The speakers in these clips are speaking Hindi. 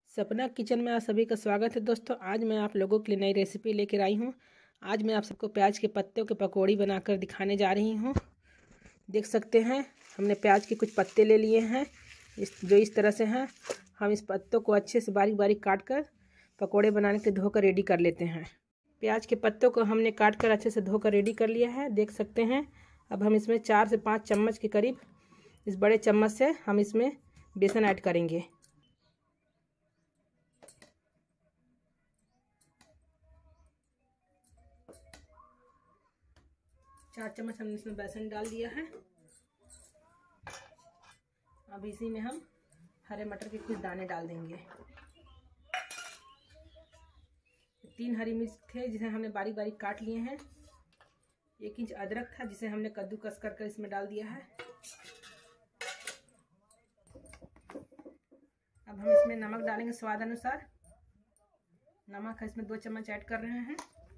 सपना किचन में आप सभी का स्वागत है दोस्तों। आज मैं आप लोगों के लिए नई रेसिपी लेकर आई हूँ। आज मैं आप सबको प्याज के पत्तों के पकौड़ी बनाकर दिखाने जा रही हूँ। देख सकते हैं हमने प्याज के कुछ पत्ते ले लिए हैं, जो इस तरह से हैं। हम इस पत्तों को अच्छे से बारीक बारीक काट कर पकौड़े बनाने के धोकर रेडी कर लेते हैं। प्याज के पत्तों को हमने काट कर अच्छे से धोकर रेडी कर लिया है, देख सकते हैं। अब हम इसमें 4 से 5 चम्मच के करीब इस बड़े चम्मच से हम इसमें बेसन ऐड करेंगे। चार चम्मच हमने इसमें बेसन डाल दिया है। अब इसी में हम हरे मटर के कुछ दाने डाल देंगे। 3 हरी मिर्च थे जिसे हमने बारीक बारीक काट लिए हैं। 1 इंच अदरक था जिसे हमने कद्दूकस कर इसमें डाल दिया है। अब हम इसमें नमक डालेंगे स्वाद अनुसार। नमक इसमें 2 चम्मच ऐड कर रहे हैं।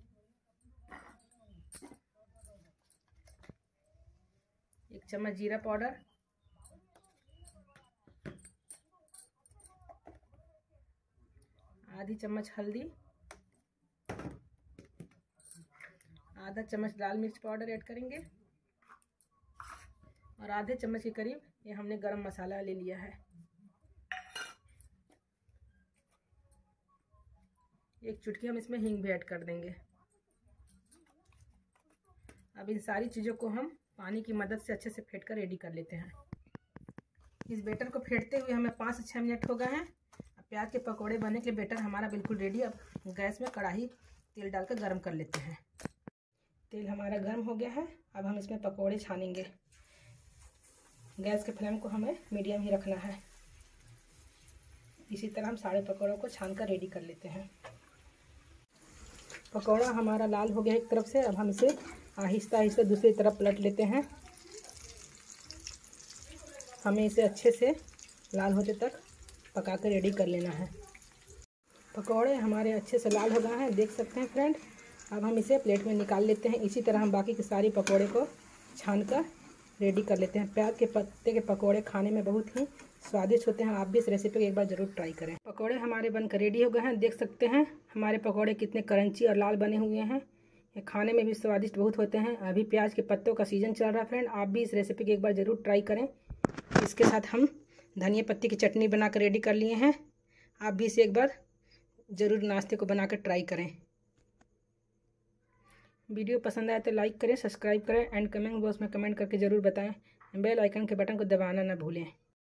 एक चम्मच जीरा पाउडर, आधी चम्मच हल्दी, आधा चम्मच लाल मिर्च पाउडर ऐड करेंगे और आधे चम्मच के करीब ये हमने गरम मसाला ले लिया है। एक चुटकी हम इसमें हींग भी ऐड कर देंगे। अब इन सारी चीज़ों को हम पानी की मदद से अच्छे से फेंट कर रेडी कर लेते हैं। इस बैटर को फेंटते हुए हमें 5 से 6 मिनट हो गए हैं। अब प्याज के पकोड़े बनने के लिए बैटर हमारा बिल्कुल रेडी। अब गैस में कढ़ाई तेल डालकर गर्म कर लेते हैं। तेल हमारा गर्म हो गया है। अब हम इसमें पकोड़े छानेंगे। गैस के फ्लेम को हमें मीडियम ही रखना है। इसी तरह हम सारे पकौड़ों को छान कर रेडी कर लेते हैं। पकौड़ा हमारा लाल हो गया एक तरफ से। अब हम इसे आहिस्ता आहिस्ता दूसरी तरफ पलट लेते हैं। हमें इसे अच्छे से लाल होते तक पका कर रेडी कर लेना है। पकौड़े हमारे अच्छे से लाल हो गए हैं, देख सकते हैं फ्रेंड। अब हम इसे प्लेट में निकाल लेते हैं। इसी तरह हम बाकी के सारी पकौड़े को छान कर रेडी कर लेते हैं। प्याज के पत्ते के पकौड़े खाने में बहुत ही स्वादिष्ट होते हैं। आप भी इस रेसिपी को एक बार ज़रूर ट्राई करें। पकौड़े हमारे बनकर रेडी हो गए हैं, देख सकते हैं हमारे पकौड़े कितने क्रंची और लाल बने हुए हैं। ये खाने में भी स्वादिष्ट बहुत होते हैं। अभी प्याज के पत्तों का सीज़न चल रहा है फ्रेंड, आप भी इस रेसिपी को एक बार ज़रूर ट्राई करें। इसके साथ हम धनिया पत्ती की चटनी बनाकर रेडी कर लिए हैं। आप भी इसे एक बार ज़रूर नाश्ते को बनाकर ट्राई करें। वीडियो पसंद आए तो लाइक करें, सब्सक्राइब करें एंड कमेंट बॉक्स में कमेंट करके ज़रूर बताएं। बेल आइकन के बटन को दबाना ना भूलें।